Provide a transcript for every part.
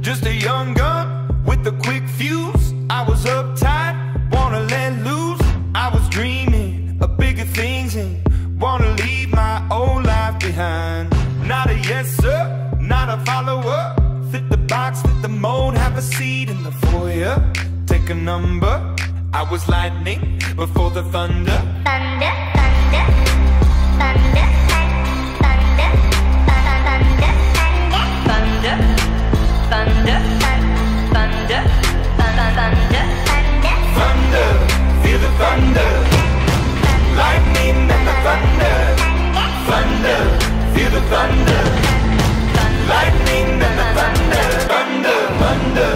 Just a young gun with a quick fuse. I was uptight, wanna let loose. I was dreaming of bigger things and wanna leave my old life behind. Not a yes sir, not a follower. Fit the box, fit the mold, have a seat in the foyer. Take a number. I was lightning before the thunder. Thunder, thunder, thunder, thunder, thunder, thunder, thunder, thunder, thunder, thunder, feel the thunder. Lightning and the thunder. Thunder, feel the thunder. Lightning and the thunder. Thunder, thunder,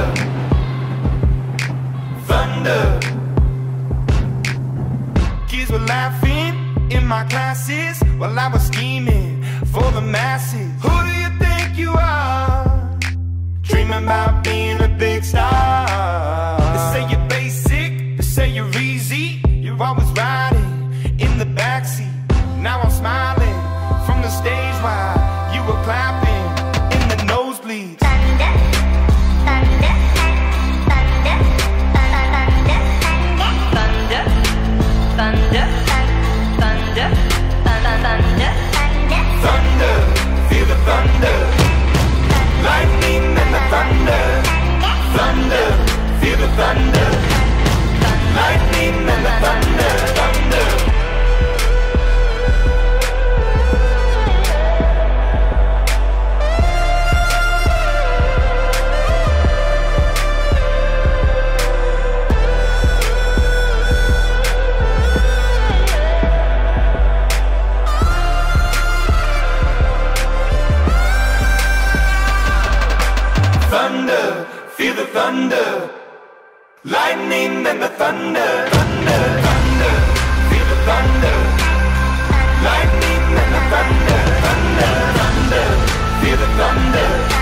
thunder. Kids were laughing in my classes while I was scheming for the masses. Who do you think you are? Dreaming about being a big star. They say you're basic, they say you're easy. You're always riding in the backseat. Now I'm smiling from the stage while you were clapping in the nosebleeds. thunder, thunder, thunder, thunder, thunder, thunder, thunder, thunder, Thunder, feel the thunder. Lightning and the thunder. Thunder, feel the thunder. Lightning and the thunder. Thunder. Thunder, feel the thunder. Lightning and the thunder. Thunder, thunder, feel the thunder. Lightning and the thunder. Thunder, thunder, feel the thunder.